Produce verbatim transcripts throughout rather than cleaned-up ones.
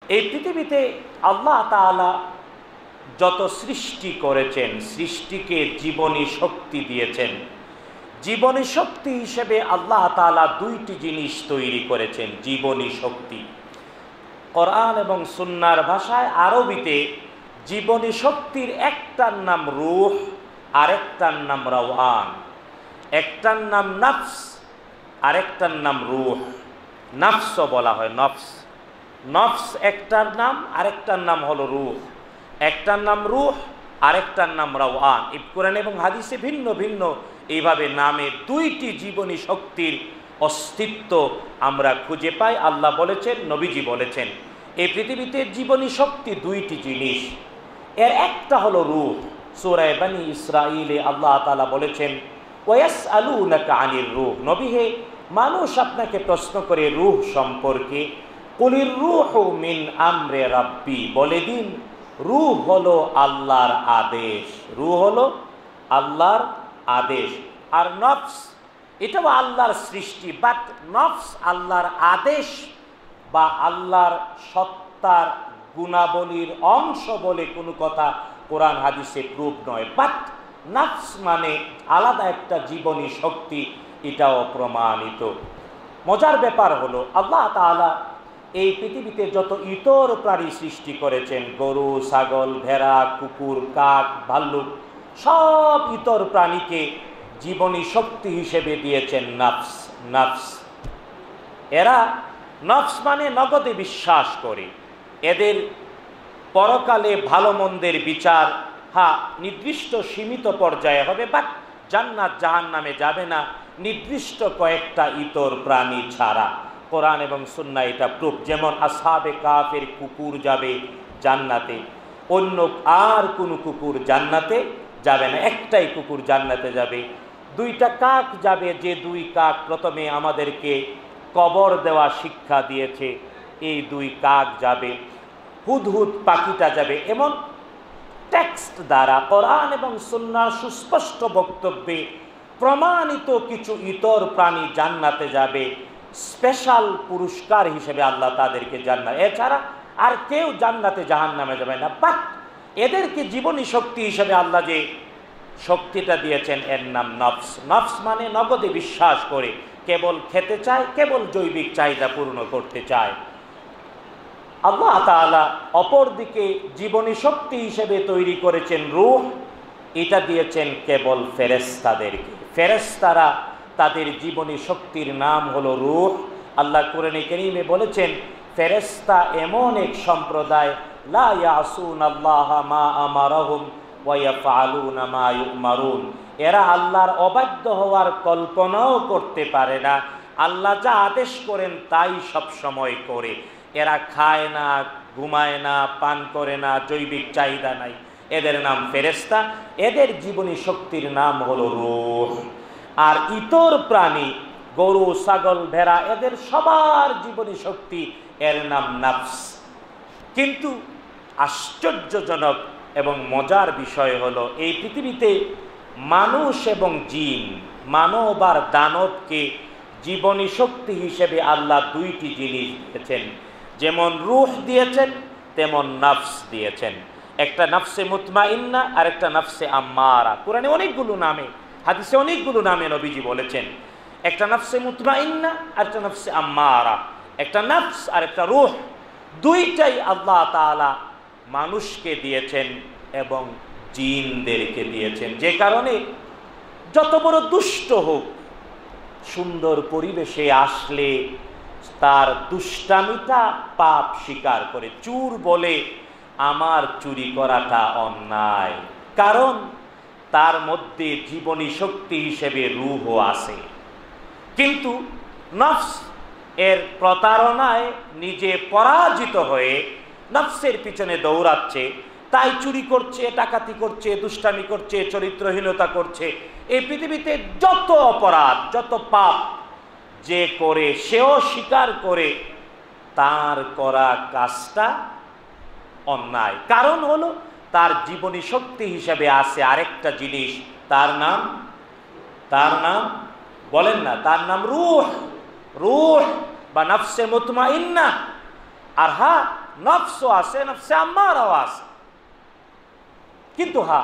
এই পৃথিবীতে আল্লাহ তাআলা যত সৃষ্টি করেছেন, সৃষ্টিকে জীবনী শক্তি দিয়েছেন। জীবনী শক্তি হিসেবে আল্লাহ তাআলা দুইটি জিনিস তৈরি করেছেন। জীবনী শক্তি, কোরআন এবং সুন্নাহর ভাষায় আরবিতে জীবনী শক্তির একটার নাম রূহ, আরেকটার নাম রাওয়ান। একটার নাম নফস, আরেকটার নাম রূহ। নফসও বলা হয়, নফস নফস একটার নাম, আরেকটার নাম হলো রূহ। একটার নাম রূহ, আরেকটার নাম রাওয়ান। এই কোরআন এবং হাদিসে ভিন্ন ভিন্ন এইভাবে নামে দুইটি জীবনী শক্তির অস্তিত্ব আমরা খুঁজে পাই। আল্লাহ বলেছেন, নবীজি বলেছেন, এই পৃথিবীতে জীবনী শক্তি দুইটি জিনিস। এর একটা হলো রূহ। সূরা বনী ইসরাঈলে আল্লাহ তাআলা বলেছেন, ওয়াসআলুনাকা আনির রূহ, নবী হে, মানুষ আপনাকে প্রশ্ন করে রূহ সম্পর্কে। কুলির রূহু মিন আমরে রাব্বি, বলে দিন রূহ হলো আল্লাহর আদেশ। রূহ হলো আল্লাহর আদেশ। আর নফস, এটাও আল্লাহর সৃষ্টি, বাট নফস আল্লাহর আদেশ বা আল্লাহর সত্তার গুণাবলীর অংশ বলে কোনো কথা কোরআন হাদিসে প্রুফ নয়। বাট নফস মানে আলাদা একটা জীবনী শক্তি, এটাও প্রমাণিত। মজার ব্যাপার হলো আল্লাহ তাআলা এই পৃথিবীতে যত ইতর প্রাণী সৃষ্টি করেছেন, গরু, ছাগল, ভেড়া, কুকুর, কাক, ভাল্লুক, সব ইতর প্রাণীকে জীবনী শক্তি হিসেবে দিয়েছেন নফস। নফস এরা নফস মানে নগদে বিশ্বাস করে। এদের পরকালে ভালো মন্দের বিচার, হ্যাঁ, নির্দিষ্ট সীমিত পর্যায়ে হবে, বাট জান্নাত জাহান্নামে যাবে না নির্দিষ্ট কয়েকটা ইতর প্রাণী ছাড়া। কোরআন এবং সুন্নাহ এটা প্রুফ। যেমন আসহাবে কাফের কুকুর যাবে জান্নাতে, অন্য আর কোনো কুকুর জান্নাতে যাবে না, একটাই কুকুর জান্নাতে যাবে। দুইটা কাক যাবে, যে দুই কাক প্রথমে আমাদেরকে কবর দেওয়া শিক্ষা দিয়েছে, এই দুই কাক যাবে। হুদহুদ পাখিটা যাবে। এমন টেক্সট দ্বারা কোরআন এবং সুন্নাহর সুস্পষ্ট বক্তব্যে প্রমাণিত কিছু ইতর প্রাণী জান্নাতে যাবে, স্পেশাল পুরস্কার হিসেবে আল্লাহ তাদেরকে জান্নাত, এছাড়া আর কেউ জান্নাতে জাহান্নামে যাবে না। বাট এদেরকে জীবনী শক্তি হিসেবে আল্লাহ যে শক্তিটা দিয়েছেন, এর নাম নফস। নফস মানে নগদে বিশ্বাস করে, কেবল খেতে চায়, কেবল জৈবিক চাহিদা পূর্ণ করতে চায়। আল্লাহ তাআলা অপরদিকে জীবনী শক্তি হিসেবে তৈরি করেছেন রূহ, এটা দিয়েছেন কেবল ফেরেশতাদেরকে। ফেরেশতারা তাদের জীবনী শক্তির নাম হলো রূহ। আল্লাহ কোরআনে কারীমে বলেছেন, ফেরেশতা এমন এক সম্প্রদায়, লা ইয়াসুনাল্লাহা মা আমারাহুম ওয়া ইয়াফআলুনা মা ইউমারুন, এরা আল্লাহর অবাধ্য হওয়ার কল্পনাও করতে পারে না। আল্লাহ যা আদেশ করেন তাই সব সময় করে। এরা খায় না, ঘুমায় না, পান করে না, জৈবিক চাহিদা নাই। এদের নাম ফেরেশতা। এদের জীবনী শক্তির নাম হলো রূহ। আর ইতর প্রাণী, গরু, ছাগল, ভেড়া, এদের সবার জীবনী শক্তি, এর নাম নফস। কিন্তু আশ্চর্যজনক এবং মজার বিষয় হলো, এই পৃথিবীতে মানুষ এবং জিন, মানব আর দানবকে জীবনী শক্তি হিসেবে আল্লাহ দুইটি জিনিস দিয়েছেন। যেমন রূহ দিয়েছেন, তেমন নফস দিয়েছেন। একটা নফসে মুতমাইন্না আর একটা নফসে আম্মারা। কোরআনে অনেকগুলো নামে, হাদিসে অনেকগুলো নামে নবীজি বলেছেন। একটা নফসে মুতমাইন্না আর একটা নফসে আম্মারা। একটা নফস আর একটা রূহ, দুইটাই আল্লাহ তাআলা মানুষকে দিয়েছেন এবং জিনদেরকে দিয়েছেন। যে কারণে যত বড় দুষ্ট হোক, সুন্দর পরিবেশে আসলে তার দুষ্টামিটা পাপ স্বীকার করে। চুর বলে আমার চুরি করাটা অন্যায়, কারণ তার মধ্যে জীবনী শক্তি হিসেবে রূহ আছে। কিন্তু নফস এর প্রতারণায় নিজে পরাজিত হয়ে নফসের পিছনে দৌড়াচ্ছে, তাই চুরি করছে, ডাকাতি করছে, দুষ্টামি করছে, চরিত্রহীনতা করছে। এই পৃথিবীতে যত অপরাধ, যত পাপ যে করে, সেও স্বীকার করে তার করা কাজটা অন্যায়। কারণ হলো তার জীবনী শক্তি হিসেবে আছে আরেকটা জিনিস, তার নাম তার নাম বলেন না, তার নাম রূহ। রূহ বা নফসে মুতমাইন্না। আর হ্যাঁ, নফসও আছে, নফসে আম্মারাও আছে। কিন্তু হ্যাঁ,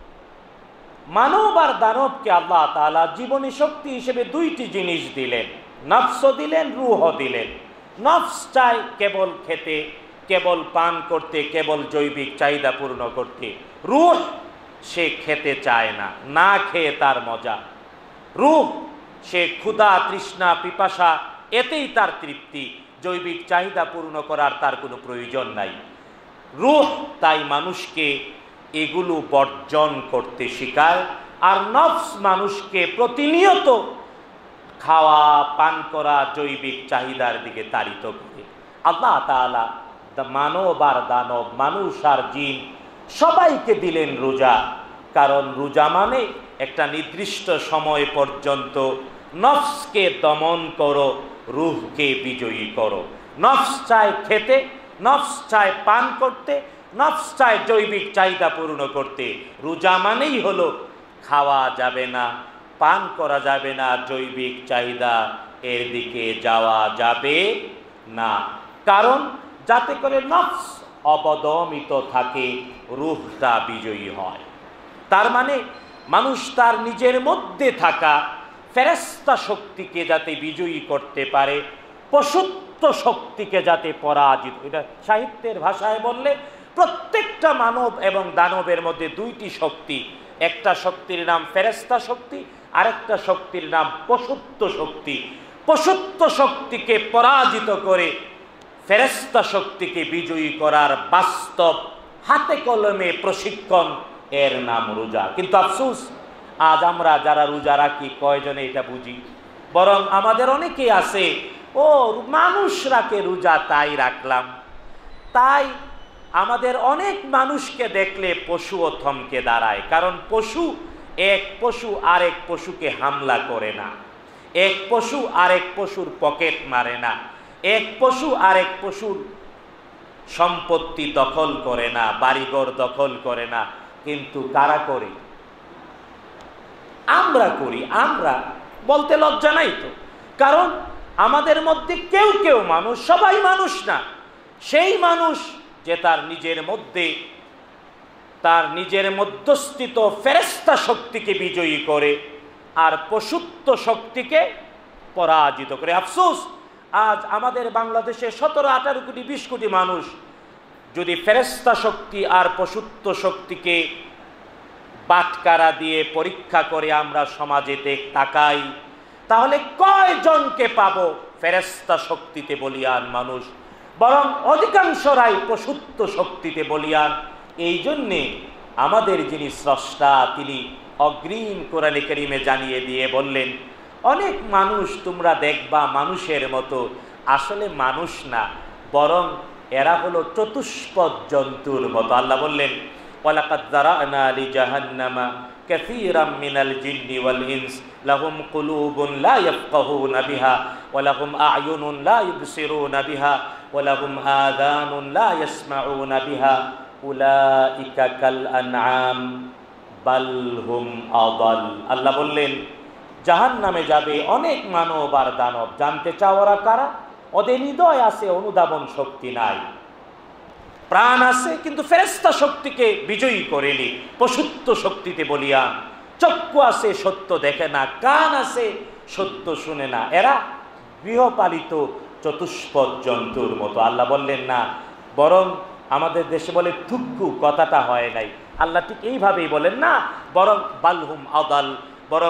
মানব আর দানবকে আল্লাহ তাআলা জীবনী শক্তি হিসেবে দুইটি জিনিস দিলেন, নফসও দিলেন, রূহও দিলেন। নফস চায় কেবল খেতে, কেবল পান করতে, কেবল জৈবিক চাহিদা পূর্ণ করতে। রূহ সে খেতে চায় না, না খেয়ে তার মজা। রূহ সে ক্ষুধা, তৃষ্ণা, পিপাসা এতেই তার তৃপ্তি, জৈবিক চাহিদা পূর্ণ করার তার কোনো প্রয়োজন নাই। রূহ তাই মানুষকে এগুলো বর্জন করতে শেখায়, আর নফস মানুষকে প্রতিনিয়ত খাওয়া, পান করা, জৈবিক চাহিদার দিকে তাড়িত করে। আল্লাহ তাআলা মানব আর দানব, মানুষ আর জিন সবাইকে দিলেন রোজা, কারণ রোজা মানে একটা নির্দিষ্ট সময় পর্যন্ত নফসকে দমন করো, রূহকে বিজয়ী করো। নফস চায় খেতে, নফস চায় পান করতে, নফস চায় জৈবিক চাহিদা পূর্ণ করতে। রোজা মানেই হলো খাওয়া যাবে না, পান করা যাবে না, জৈবিক চাহিদা এর দিকে যাওয়া যাবে না, কারণ যাতে করে নফস অবদমিত থাকে, রূহটা বিজয়ী হয়। তার মানে মানুষ তার নিজের মধ্যে থাকা ফেরেশতা শক্তিকে যাতে বিজয়ী করতে পারে, পশুত্ব শক্তিকে যাতে পরাজিত। এটা সাহিত্যের ভাষায় বললে প্রত্যেকটা মানব এবং দানবের মধ্যে দুইটি শক্তি, একটা শক্তির নাম ফেরেশতা শক্তি, আরেকটা শক্তির নাম পশুত্ব শক্তি। পশুত্ব শক্তিকে পরাজিত করে ফেরেশতা শক্তিকে বিজয়ী করার বাস্তব হাতে কলমে প্রশিক্ষণ, এর নাম রোজা। কিন্তু আফসোস, আজ আমরা যারা রোজা রাখি কয়জনে এটা বুঝি? বরং আমাদের অনেকেই আছে, ও মানুষ রাখে রোজা তাই রাখলাম। তাই আমাদের অনেক মানুষকে দেখলে পশুও থমকে দাঁড়ায়, কারণ পশু এক পশু আরেক পশুকে হামলা করে না, এক পশু আরেক পশুর পকেট মারে না, এক পশু আরেক পশুর সম্পত্তি দখল করে না, বাড়িঘর দখল করে না। কিন্তু কারা করে? আমরা করি। আমরা বলতে লজ্জা নাই তো, কারণ আমাদের মধ্যে কেউ কেউ মানুষ, সবাই মানুষ না, সেই মানুষ যে তার নিজের মধ্যে তার নিজের মধ্যস্থিত ফেরেশতা শক্তিকে বিজয়ী করে আর পশুত্ব শক্তিকে পরাজিত করে। আফসোস, আজ আমাদের বাংলাদেশে সতেরো আঠারো কোটি বিশ কোটি মানুষ যদি ফেরেশতা শক্তি আর পশুত্ব শক্তিকে বাটকারা দিয়ে পরীক্ষা করে আমরা সমাজেতে তাকাই, তাহলে কয়জনকে পাবো ফেরেশতা শক্তিতে বলিয়ান মানুষ? বরং অধিকাংশরাই পশুত্ব শক্তিতে বলিয়ান। এই জন্যে আমাদের যিনি স্রষ্টা, তিনি অগ্রিম কোরআনে কারীমে জানিয়ে দিয়ে বললেন, অনেক মানুষ তোমরা দেখবা মানুষের মতো, আসলে মানুষ না, বরং এরা হলো চতুষ্পদ জন্তুর মতো। আল্লাহ বললেন, ওয়ালাকাদ যারানা লিজাহান্নামা কাসীরাম মিনাল জিন্নি ওয়াল ইনস লাহুম কুলুবুন লা ইয়াফকাহুনা বিহা ওয়া লাহুম আ'য়ুনুন লা ইবসিরুনা বিহা ওয়া লাহুম আযানুন লা ইয়াসমাউনা বিহা উলাইকা কাল আনআম বাল হুম আদাল। আল্লাহ বললেন, জাহান্নামে যাবে অনেক মানব আর দানব। জানতে চাও ওরা কারা? ওদের হৃদয় আছে, অনুধাবন শক্তি নাই, প্রাণ আছে কিন্তু ফেরেশতা শক্তিকে বিজয়ী করেনি, পশুত্ব শক্তিতে বলিয়ান। চক্ষু আছে, সত্য দেখে না, কান আছে, সত্য শুনে না। এরা গৃহপালিত চতুষ্পদ জন্তুর মতো। আল্লাহ বললেন না, বরং আমাদের দেশে বলে থুক্কু, কথাটা হয় নাই। আল্লাহ ঠিক এইভাবেই বলেন না, বরং বালহুম আদাল, বরং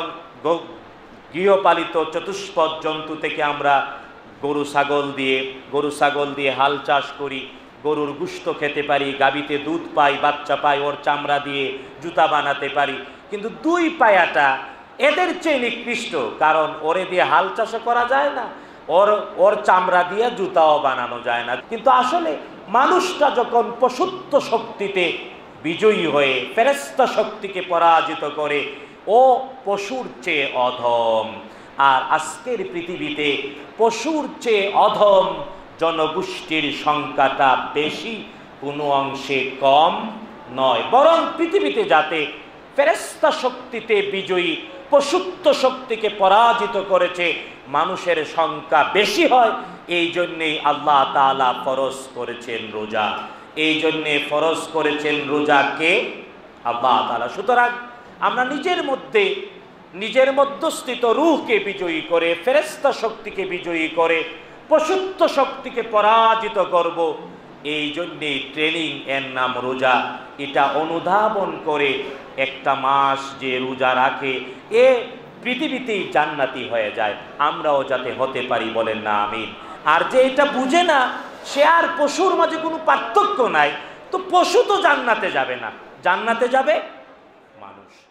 গৃহপালিত চতুষ্পদ জন্তু থেকে আমরা গরু ছাগল দিয়ে গরু ছাগল দিয়ে হাল চাষ করি, গরুর গোশত খেতে পারি, গাভীতে দুধ পাই, বাচ্চা পাই, ওর চামড়া দিয়ে জুতা বানাতে পারি। কিন্তু দুই পায়াটা এদের চেয়ে নিকৃষ্ট, কারণ ওরে দিয়ে হাল চাষও করা যায় না, ওর ওর চামড়া দিয়ে জুতাও বানানো যায় না। কিন্তু আসলে মানুষটা যখন পশুত্ব শক্তিতে বিজয়ী হয়ে ফেরেশতা শক্তিকে পরাজিত করে, ও পশুর চেয়ে অধম। আর আজকের পৃথিবীতে পশুর চেয়ে অধম জনগোষ্ঠীর সংখ্যাটা বেশি, কোনো অংশে কম নয়। বরং পৃথিবীতে যাতে ফেরেশতা শক্তিতে বিজয়ী পশুত্ব শক্তিকে পরাজিত করেছে, মানুষের সংখ্যা বেশি হয়, এই জন্যেই আল্লাহ তাআলা ফরজ করেছেন রোজা। এই জন্যে ফরজ করেছেন রোজাকে আল্লাহ তাআলা। সুতরাং আমরা নিজের মধ্যে নিজের মধ্যস্থিত রূহকে বিজয়ী করে, ফেরেশতা শক্তিকে বিজয়ী করে, পশুত্ব শক্তিকে পরাজিত করব, এই জন্যেই ট্রেনিং, এর নাম রোজা। এটা অনুধাবন করে একটা মাস যে রোজা রাখে এ পৃথিবীতেই জান্নাতি হয়ে যায়। আমরাও যাতে হতে পারি, বলেন না আমিন। আর যে এটা বুঝে না, সে আর পশুর মাঝে কোনো পার্থক্য নাই, তো পশু তো জান্নাতে যাবে না, জান্নাতে যাবে মানুষ।